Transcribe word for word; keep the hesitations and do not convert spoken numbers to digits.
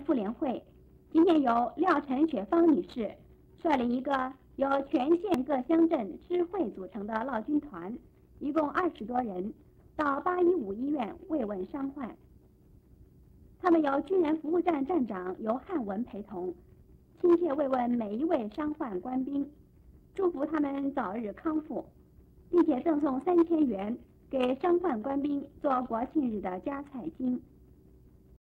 妇联会今天由廖陈雪芳女士率领一个由全县各乡镇支会组成的闹军团，一共二十多人，到八一五医院慰问伤患。他们由军人服务站站长尤汉文陪同，亲切慰问每一位伤患官兵，祝福他们早日康复，并且赠送三千元给伤患官兵做国庆日的加菜金。